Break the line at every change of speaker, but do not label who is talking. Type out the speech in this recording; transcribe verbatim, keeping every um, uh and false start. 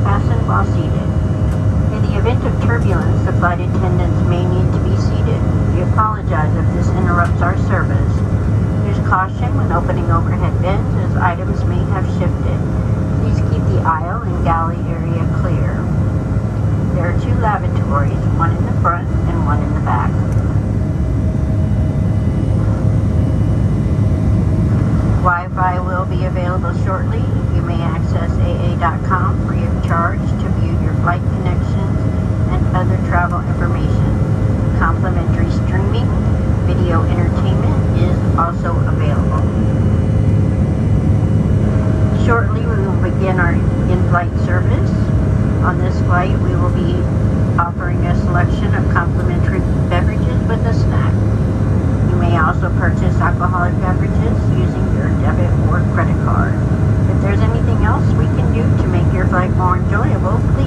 fasten while seated. In the event of turbulence, the flight attendants may need to be seated. We apologize if this interrupts our service. Use caution when opening overhead bins as items may have shifted. Please keep the aisle and galley area clear. There are two lavatories, one in the front and one in the back. Wi-Fi will be available shortly. You may access A A dot com free of charge to view your flight connections and other travel information. Complimentary streaming, video entertainment is also available. Shortly we will begin our in-flight service. On this flight we will be offering a selection of complimentary beverages with a snack. You may also purchase alcoholic beverages using your debit or credit card. If there's anything else we can do to make your flight more enjoyable, please